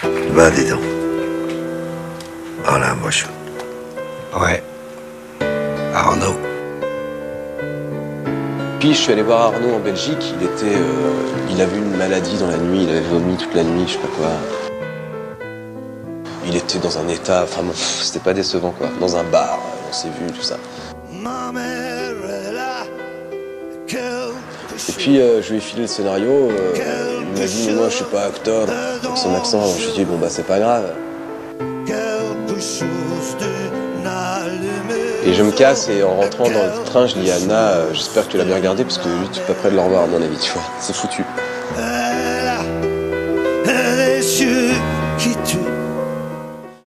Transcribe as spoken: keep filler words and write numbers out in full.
Ben, dis donc. Alain Bochon. Ouais. Arnaud. Puis je suis allé voir Arnaud en Belgique, il était, euh, il avait une maladie dans la nuit, il avait vomi toute la nuit, je sais pas quoi. Il était dans un état, enfin bon, c'était pas décevant quoi, dans un bar, on s'est vu, tout ça. Et puis euh, je lui ai filé le scénario, euh, il m'a dit mais moi je suis pas acteur, avec son accent, alors je lui ai dit bon bah c'est pas grave. Et je me casse et en rentrant dans le train je dis à Anna, euh, j'espère que tu l'as bien regardé parce que lui tu es pas prêt de le revoir à mon avis, tu vois, c'est foutu.